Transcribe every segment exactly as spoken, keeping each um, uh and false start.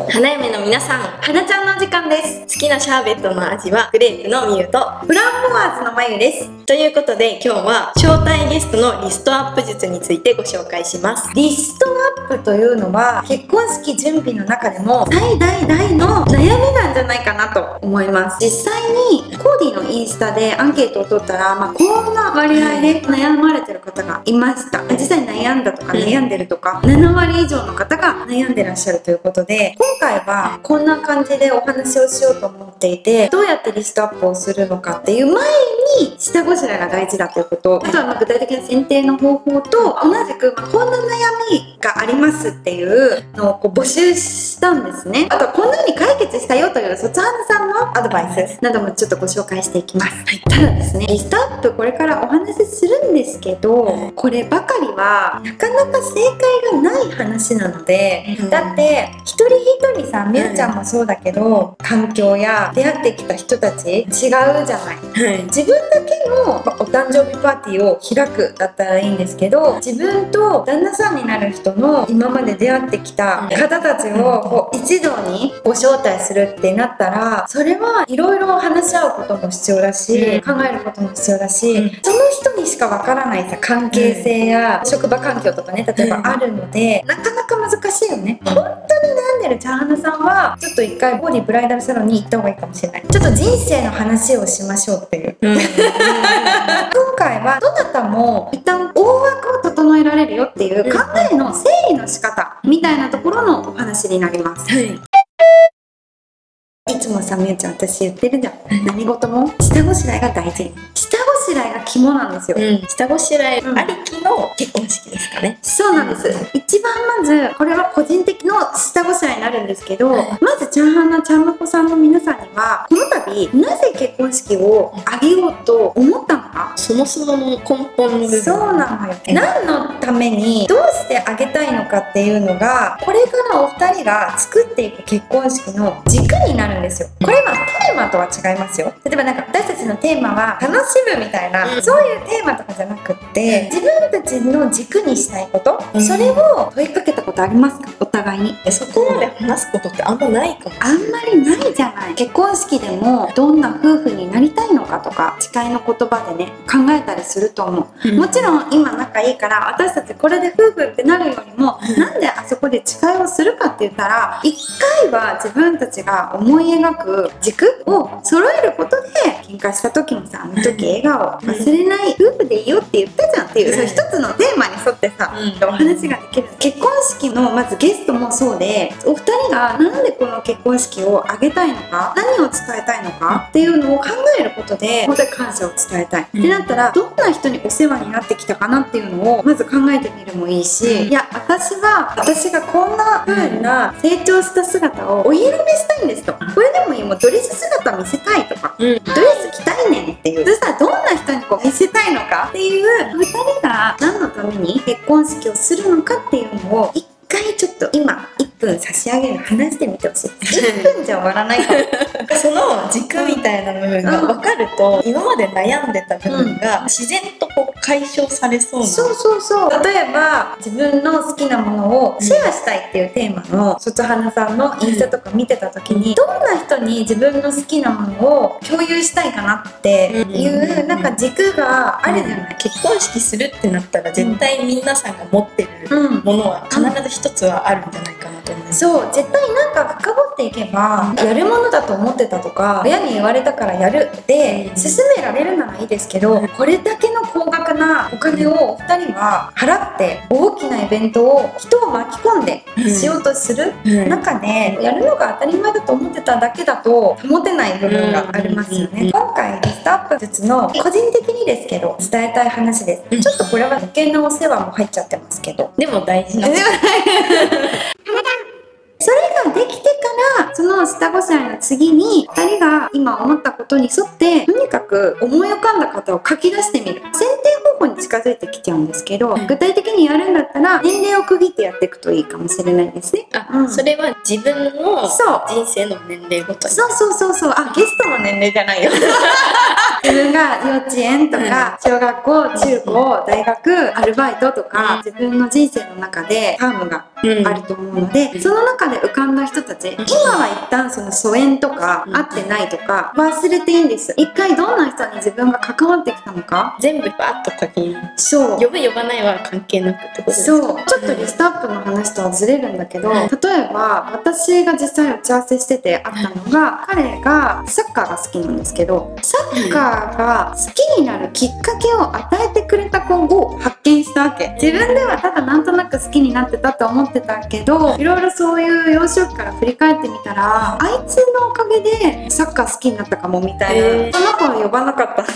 花嫁の皆さん、 花ちゃんのお時間です。 好きなシャーベットの味はグレープのミユとフランボワーズのまゆです。 ということで、今日は招待ゲストのリストアップ術についてご紹介します。 リストアップというのは結婚式準備の中でも大大大の悩みなんじゃないかなと思います。実際にコーディのインスタでアンケートを取ったら、まあ、こんな割合で悩まれてる方がいました。実際悩んだとか悩んでるとか、ななわり以上の方が悩んでらっしゃるということで、今回はこんな感じでお話をしようと思っていて、どうやってリストアップをするのかっていう前に下ごしらえが大事だということ、あとはまあ具体的な選定の方法と同じく、まあ、こんな悩みがありますっていうのをこう募集したんですね。あとはこんな風に解決したよという卒花さんのアドバイスなどもちょっとご紹介していきます。はい、ただですね、リストアップこれからお話しするんですけど、こればかりはなかなか正解がない話なので、うん、だって一人一人さ、みゆちゃんもそうだけど、うん、環境や出会ってきた人たち違うじゃない。はい、自分だけのお誕生日パーティーを開くだったらいいんですけど、自分と旦那さんになる人の今まで出会ってきた方たちをこう一堂にご招待するってなったら、それはいろいろ話し合うことも必要だし、考えることも必要だし、その人にしかわからないさ関係性や職場環境とかね、例えばあるので、なかなか難しいよね。本当に悩んでるチャーハナさんはちょっと一回ボーディブライダルサロンに行った方がいいかもしれない。ちょっと人生の話をしましょうっていう、うん、今回はどなたも一旦大枠を整えられるよっていう考えの整理の仕方みたいなところのお話になります。はい、いつもさ、みゆちゃん私言ってるじゃん、何事も下ごしらえが大事。下ごしらえが肝なんですよ。 うん、下ごしらえありきの結婚式ですかね。 そうなんです。一番まずこれは個人的の下ごしらえになるんですけど、まずチャーハナちゃんまこさんの皆さんには、この度なぜ結婚式を挙げようと思ったのか、 そもそもの根本の部分。 そうなのよ。何のためにどうして挙げたいのかっていうのが、これからお二人が作っていく結婚式の軸になるんですよ。これはテーマとは違いますよ。例えばなんか私たちのテーマは楽しむみたいな、うん、そういうテーマとかじゃなくって、自分たちの軸にしたいこと、うん、それを問いかけたことありますか、お互いに。 そこまで話すことってあんまないかも。 あんまりないじゃない。結婚式でもどんな夫婦になりたいのかとか、誓いの言葉でね考えたりすると思う。うん、もちろん今仲いいから私たちこれで夫婦ってなるよりも、うん、なんであそこで誓いをするかって言ったら、一回は自分たちが思い描く軸を揃えることで、喧嘩した時もさ、あの時笑顔忘れない夫婦でいいよって言ったじゃんっていう、そういう一つのテーマに沿ってさ、うん、お話ができる。結婚式のまずゲストもそうで、お二人がなんでこの結婚式を挙げたいのか、何を伝えたいのかっていうのを考えることで、本当に感謝を伝えたい、うん、ってなったら、どんな人にお世話になってきたかなっていうのをまず考えてみるもいいし、うん、いや私は私がこんな風な成長した姿をお披露目したいんですと、これでもいい、もうドレス姿見せたいとか、うん、ドレス着たいねんっていう、そしたらどんな人にこう見せたいのかっていう、ふたりが何のために結婚式をするのかっていうのを一回ちょっと今いっぷん差し上げるの話してみてほしい。いっぷんじゃ終わらないかも。 その軸みたいな部分が分かると、今まで悩んでた部分が自然とこう解消されそうな、うん、そうそうそう。例えば自分の好きなものをシェアしたいっていうテーマの卒花さんのインスタとか見てた時に、どんな人に自分の好きなものを共有したいかなっていうなんか軸があるじゃない。 結婚式するってなったら絶対皆さんが持ってるものは必ず一つはあるんじゃないかなと思います。 そう、絶対なんか深掘っていけば、やるものだと思ってたとか、親に言われたからやるって進められるならいいですけど、これだけの高額なお金をふたりは払って大きなイベントを人を巻き込んでしようとする中で、やるのが当たり前だと思ってただけだと保てない部分がありますよね。今回リストアップ術の個人的にですけど伝えたい話です。ちょっとこれは余計なお世話も入っちゃってますけど、 でも大事なそれができてから、その下ごしらえの次にふたりが今思ったことに沿って、とにかく思い浮かんだ方を書き出してみる。選定方法に近づいてきちゃうんですけど、具体的にやるんだったら年齢を区切ってやっていくといいかもしれないですね。 あ、うん、それは自分の人生の年齢ごとに。 そうそうそうそう。あ、ゲストの年齢じゃないよ。自分が幼稚園とか小学校、中高、大学、アルバイトとか、自分の人生の中でタームがあると思うので、うん、その中で浮かんだ人たち、今は一旦その疎遠とか会ってないとか忘れていいんです。一回どんな人に自分が関わってきたのか全部バーッと書きに、 そう呼ぶ呼ばないは関係なくってことですか？ そう、ちょっとリストアップの話とはずれるんだけど、例えば私が実際打ち合わせしててあったのが、彼がサッカーが好きなんですけど、サッカーが好きになるきっかけを与えてくれた子を発見したわけ。自分ではただなんとなく好きになってたと思ってたけど、いろいろそういう幼少期から振り返ってみたら、あいつのおかげでサッカー好きになったかもみたいな、えー、その子は呼ばなかった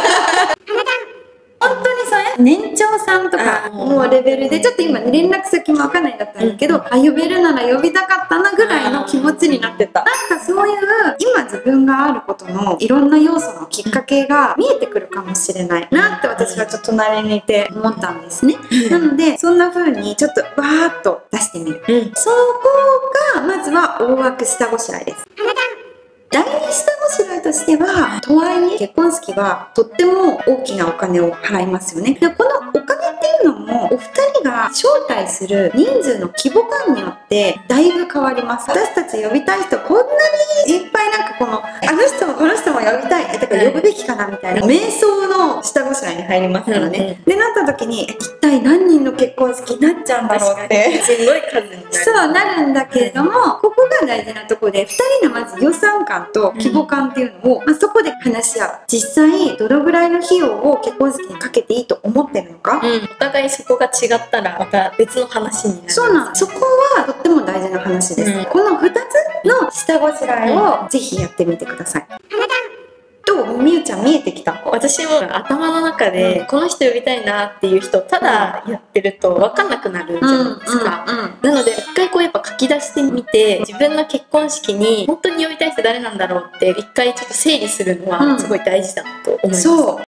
本当にそれ年長さんとかもうレベルで、ちょっと今連絡先も分かんないんだったんだけど、うん、あ呼べるなら呼びたかったなぐらいの気持ちになってた。なんかそういう今自分があることのいろんな要素のきっかけが見えてくるかもしれないなって私はちょっと隣にいて思ったんですね。なのでそんな風にちょっとバーッと出してみる、うん、そこがまずは大枠下ごしらえです。第二下ごしらえとしては、とはいえ結婚式はとっても大きなお金を払いますよね。でこのお金っていうのもお二人が招待する人数の規模感によってだいぶ変わります。私たち呼びたい人こんなにいっぱい、なんかこのあの人もこの人も呼びたい、えだから呼ぶべきかなみたいな瞑想の下ごしらえに入りますからね、うんうん、でなった時に一体何人の結婚式になっちゃうんだろうってすごい数になる。 そうなるんだけれども、ここが大事なところで、ふたりのまず予算感と規模感っていうのを、まあ、そこで話し合う。実際どのぐらいの費用を結婚式にかけていいと思ってるのか、 うん、お互いそこが違ったらまた別の話になる。 そうなん、そこはとっても大事な話です、うん、このふたつの下ごしらえをぜひやってみてください。どう？みゆちゃん見えてきた？ 私も頭の中で、うん、この人呼びたいなっていう人ただやってると分かんなくなるじゃないですか。なので一回こうやっぱ書き出してみて、自分の結婚式に本当に呼びたい人誰なんだろうって一回ちょっと整理するのはすごい大事だと思います、うん、そう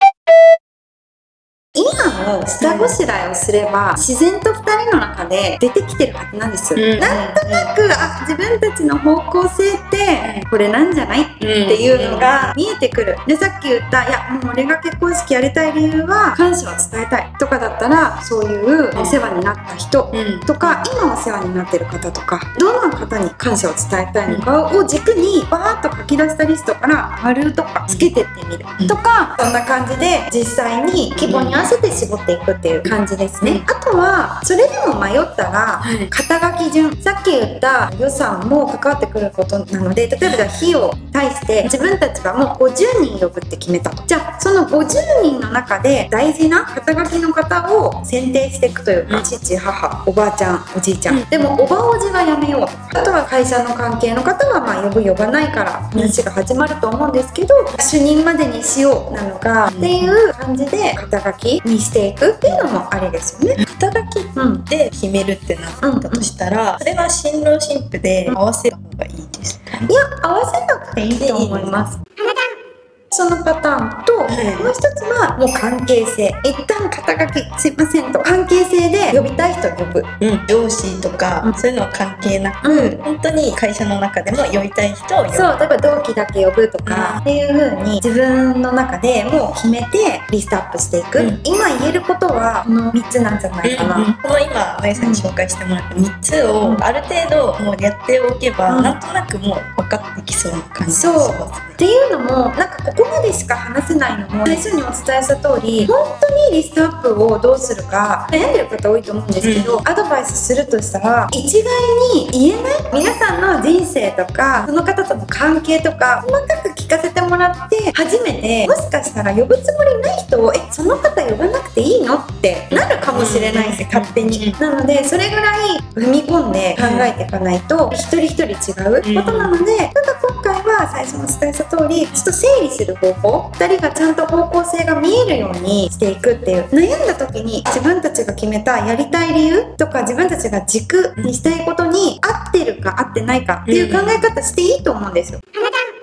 今の下ごしらえをすれば自然とふたりの中で出てきてるはずなんです、うん、なんとなくあ自分たちの方向性ってこれなんじゃないっていうのが見えてくる。でさっき言ったいやもう俺が結婚式やりたい理由は感謝を伝えたいとかだったら、そういうお世話になった人とか、今お世話になってる方とか、どんな方に感謝を伝えたいのかを軸にバーッと書き出したリストから丸とかつけてってみるとか、そんな感じで実際に規模に合わせて絞っていくっていう感じですね。あとはそれでも迷ったら肩書き順、さっき言った予算も関わってくることなので、例えばじゃあ費用に対して自分たちがもうごじゅうにん呼ぶって決めたと。じゃあそのごじゅうにんの中で大事な肩書きの方を選定していくというか、父母おばあちゃんおじいちゃん、でもおばおじはやめようと。あとは会社の関係の方はまあ呼ぶ呼ばないから話が始まると思うんですけど、主任までにしようなのかっていう感じで肩書きにしていくっていうのもありですよね。 肩書きで決めるってなったとしたら、それは新郎新婦で合わせた方がいいですか？ いや合わせなくていいと思います。そのパターンと、はい、もう一つはもう関係性。一旦肩書きすいませんと関係性で呼びたい人を呼ぶ、 うん、上司とか、うん、そういうのは関係なく、うん、本当に会社の中でも呼びたい人を呼ぶ。 そう例えば同期だけ呼ぶとか、うん、っていう風に自分の中でもう決めてリストアップしていく、うん、今言えることはこのみっつなんじゃないかな、うんうん、 この今まゆさんに紹介してもらったみっつをある程度もうやっておけば、うん、なんとなくもう分かってきそうな感じがしますね。 そうっていうのもなんかここまでしか話せないのも最初にお伝えした通り、本当にリストアップをどうするか悩んでる方多いと思うんですけど、うん、アドバイスするとしたら一概に言えない皆さんの人生とかその方との関係とか細かく聞かせてもらって初めて、もしかしたら呼ぶつもりない人をえその方呼ばなくていいのってなるかもしれないです、勝手に。なのでそれぐらい踏み込んで考えていかないと一人一人違うことなので、ただ今回は最初にお伝えした通りちょっと整理する方法、ふたりがちゃんと方向性が見えるようにしていくっていう、悩んだ時に自分たちが決めたやりたい理由とか自分たちが軸にしたいことに合ってるか合ってないかっていう考え方していいと思うんですよ。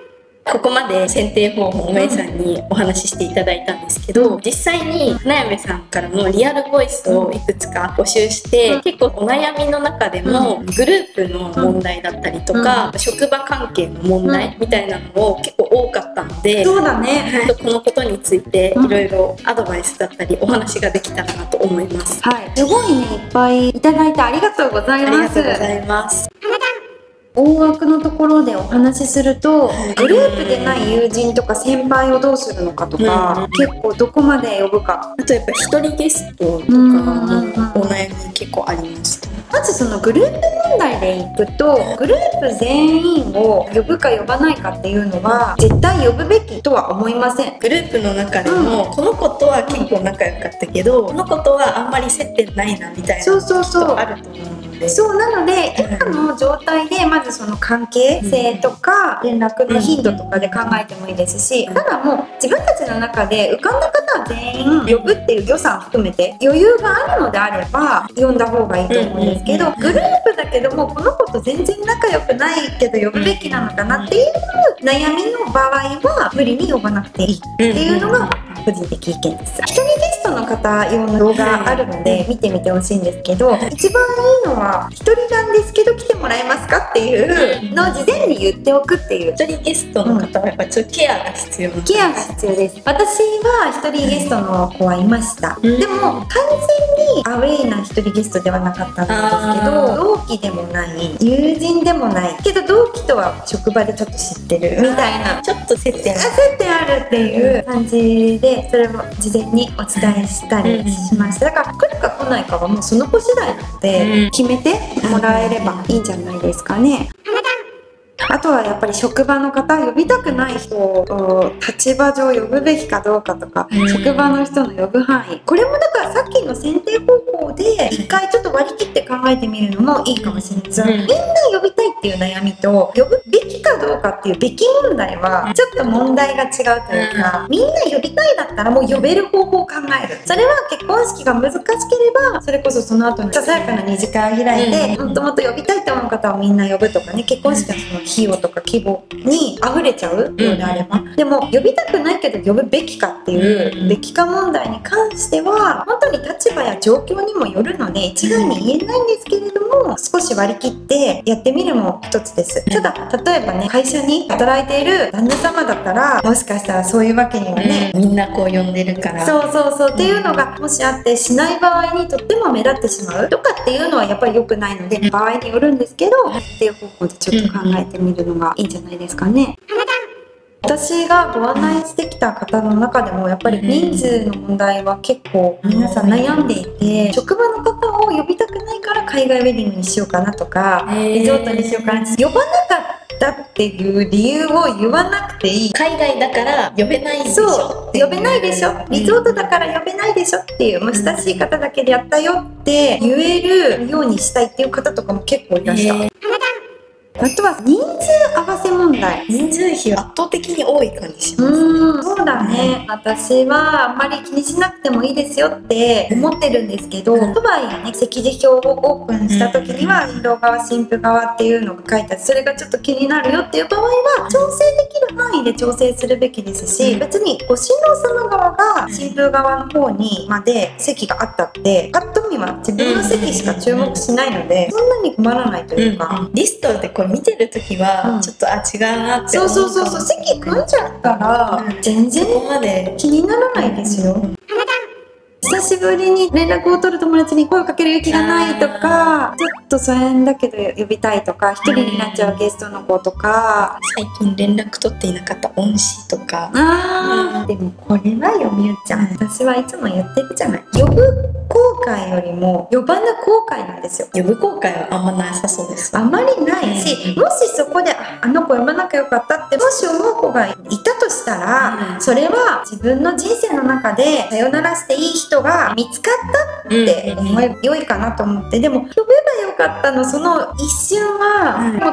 ここまで選定方法をめいさんにお話ししていただいたんですけど、実際に花嫁さんからのリアルボイスをいくつか募集して、結構お悩みの中でもグループの問題だったりとか、職場関係の問題みたいなのも結構多かったので、 そうだね、 このことについていろいろアドバイスだったりお話ができたらなと思います。 はい、すごいね、いっぱいいただいてありがとうございます。 ありがとうございます。 大枠のところでお話しすると、グループでない友人とか先輩をどうするのかとか、うん、結構どこまで呼ぶか。 あとやっぱ一人ゲストとかもお悩み結構ありました。 まずそのグループ問題でいくと、グループ全員を呼ぶか呼ばないかっていうのは絶対呼ぶべきとは思いません。 グループの中でも、うん、この子とは結構仲良かったけど、この子とはあんまり接点ないなみたいなそうそうそうあると思う。 そうなので、今の状態でまずその関係性とか連絡の頻度とかで考えてもいいですし、ただもう自分たちの中で浮かんだ方は全員呼ぶっていう予算含めて余裕があるのであれば呼んだ方がいいと思うんですけど、グループだけどもこの子と全然仲良くないけど呼ぶべきなのかなっていう悩みの場合は無理に呼ばなくていいっていうのが個人的意見です。一人ゲストの方用の動画あるので見てみてほしいんですけど、一番いいのは一人なんですけど来てもらえますかっていうのを事前に言っておくっていう。 一人ゲストの方はやっぱりちょっとケアが必要なんです。 ケアが必要です。私は一人ゲストの子はいました、うん、でも完全にアウェイな一人ゲストではなかったんですけど、同期でもない友人でもないけど同期とは職場でちょっと知ってるみたいな、 ちょっと接点ある接点あるっていう感じで、それも事前にお伝えしたりしました。だから来るか来ないかはもうその子次第なので決めてもらえればいいんじゃないですかね。あとはやっぱり職場の方、呼びたくない人を立場上呼ぶべきかどうかとか、うん、職場の人の呼ぶ範囲、これもだからさっきの選定方法で一回ちょっと割り切って考えてみるのもいいかもしれないです、うん、みんな呼びたいっていう悩みと呼ぶべきかどうかっていうべき問題はちょっと問題が違うというか、うん、みんな呼びたいだったらもう呼べる方法を考える。それは結婚式が難しければそれこそその後にささやかな二次会を開いて、もっともっと呼びたいと思う方はみんな呼ぶとかね、結婚式のその費用とか規模に溢れちゃうようであれば、うん、でも呼びたくないけど呼ぶべきかっていう、うん、べきか問題に関しては本当に立場や状況にもよるので一概に言えないんですけれども、少し割り切ってやってみるも一つです。ただ例えばね、会社に働いている旦那様だったらもしかしたらそういうわけにはね、 うん、みんなこう呼んでるからそうそうそうっていうのがもしあってしない場合にとっても目立ってしまうとかっていうのはやっぱり良くないので、場合によるんですけどっていう方法でちょっと考えてみるのがいいんじゃないですかね。私がご案内してきた方の中でもやっぱり人数の問題は結構皆さん悩んでいて、職場の方を呼びたくないから海外ウェディングにしようかなとかリゾートにしようかな、呼ばなかったっていう理由を言わなくていい。 海外だから呼べないでしょ、 そう呼べないでしょ、リゾートだから呼べないでしょっていう、もう親しい方だけでやったよって言えるようにしたいっていう方とかも結構いらした。あとは人数合わせ問題。 人数比は圧倒的に多い感じします。 うん、そうだね。私はあんまり気にしなくてもいいですよって思ってるんですけど、とはいえね、席次表をオープンした時には新郎側新婦側っていうのが書いてあって、それがちょっと気になるよっていう場合は調整できる範囲で調整するべきですし、別にご新郎様側が新婦側の方にまで席があったってパッと見は自分の席しか注目しないので、そんなに困らないというか、 うん、リストでこう見てる時はちょっと、うん、あ違うなって思う。 そうそうそうそう、席組んじゃったら、うん、全然ここまで気にならないですよ。うん、久しぶりに連絡を取る友達に声をかける勇気がないとか、ちょっと疎遠だけど呼びたいとか、一人になっちゃうゲストの子とか、 最近連絡取っていなかった恩師とか。 あー、でもこれはよみゆちゃん、私はいつも言ってるじゃない、呼ぶ後悔よりも呼ばぬ後悔なんですよ。 呼ぶ後悔はあんまなさそうです。 あまりないし、もしそこでああの子呼ばなきゃよかったってもし思う子がいたとしたら、うん、それは自分の人生の中でさよならしていい人が見つかったって思えば良いかなと思って、でも呼べばよかったのその一瞬は、うん、もう取り戻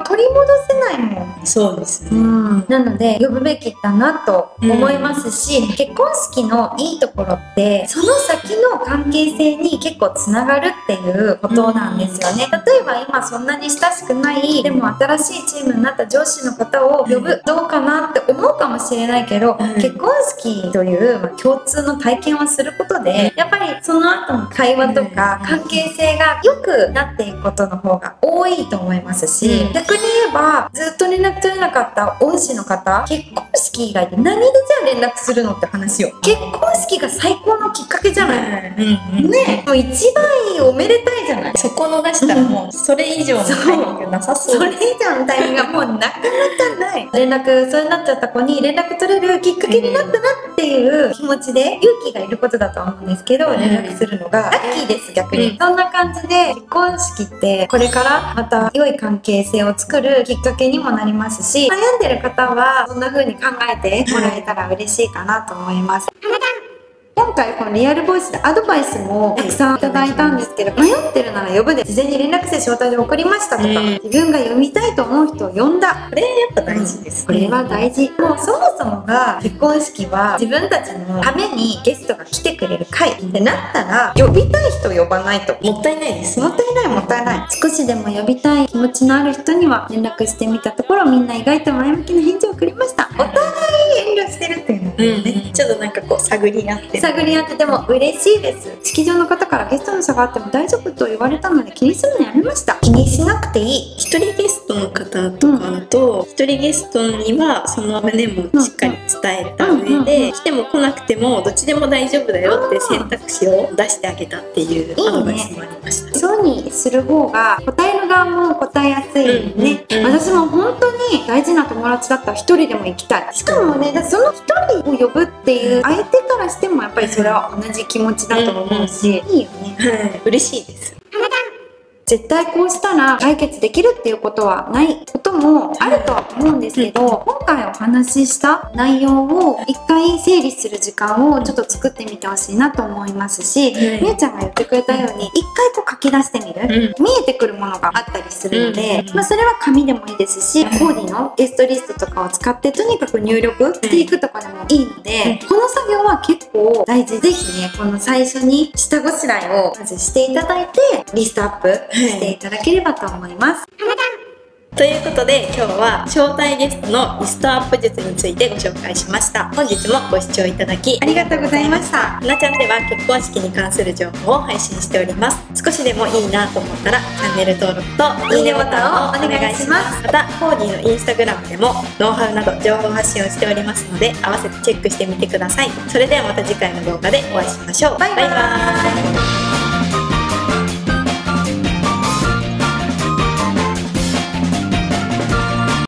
せないもん。 そうですね、 うん、なので呼ぶべきだなと思いますし、うん、結婚式のいいところってその先の関係性に結構つながるっていうことなんですよね。例えば今そんなに親しくないでも新しいチームになった上司の方を呼ぶ、どうかなって思うかもしれないけど、うん、結婚式という、まあ、共通の体験をすることでやっぱりその後の会話とか関係性が良くなっていくことの方が多いと思いますし、うん、逆に言えばずっと連絡取れなかった恩師の方、結婚式以外で何でじゃあ連絡するのって話よ。結婚式が最高のきっかけじゃない、うんうん、ね、もう一番いいおめでたいじゃない。 そこ逃したらもうそれ以上のタイミングなさそう。 それ以上のタイミングがもうなかなかない連絡そうになっちゃった子に連絡取れるきっかけになったなっていう気持ちで、勇気がいることだと思うんですけど、連絡するのがラッキーです。逆に、うん、そんな感じで結婚式ってこれからまた良い関係性を作るきっかけにもなりますし、悩んでる方はそんな風に考えてもらえたら嬉しいかなと思います。今回このリアルボイスでアドバイスもたくさんいただいたんですけど、迷ってるなら呼ぶで事前に連絡して招待状送りましたとか、自分が読みたいと思う人を呼んだ、 これやっぱ大事ですね。 これは大事。もうそもそもが結婚式は自分たちのためにゲストが来てくれる会ってなったら呼びたい人呼ばないともったいないです。 もったいないもったいない。少しでも呼びたい気持ちのある人には連絡してみたところ、みんな意外と前向きな返事をくれました。お互い遠慮してるっていうのね、 うんうん、ちょっとなんかこう探り合って探り合ってでも嬉しいです。式場の方からゲストの差があっても大丈夫と言われたので気にするのやめました。気にしなくていい。 一人ゲストの方とかと一、うん、人ゲストにはその旨もしっかり伝えた上で、来ても来なくてもどっちでも大丈夫だよって選択肢を出してあげたっていうアドバイスもありました。いいね、 そうにする方が答える側も答えやすいよね、うんうん、私も本当に大事な友達だったら一人でも行きたい。しかもね、その一人を呼ぶっていう相手からしてもやっぱりそれは同じ気持ちだと思うし、うんうん、いいよね、 はい、嬉しいです。 絶対こうしたら解決できるっていうことはないこともあるとは思うんですけど、今回お話しした内容を一回整理する時間をちょっと作ってみてほしいなと思いますし、みゆちゃんが言ってくれたように一回こう書き出してみる、見えてくるものがあったりするので、まあ、それは紙でもいいですし、コーディのゲストリストとかを使ってとにかく入力していくとかでもいいので、この作業は結構大事。ぜひね、この最初に下ごしらえをまずしていただいてリストアップしていただければと思います。 ということで今日は招待ゲストのリストアップ術についてご紹介しました。本日もご視聴いただきありがとうございました。 はなちゃんでは結婚式に関する情報を配信しております。少しでもいいなと思ったらチャンネル登録といいねボタンをお願いします。またコーディのインスタグラムでもノウハウなど情報発信をしておりますので、合わせてチェックしてみてください。それではまた次回の動画でお会いしましょう。バイバイ。